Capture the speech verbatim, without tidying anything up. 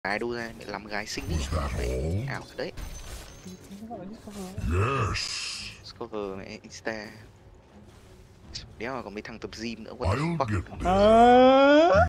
Gái đu ra mẹ làm gái xinh ý. Mẹ ảo thật đấy. Discover mẹ Insta. Đéo mà có mấy thằng tập gym nữa, what the fuck.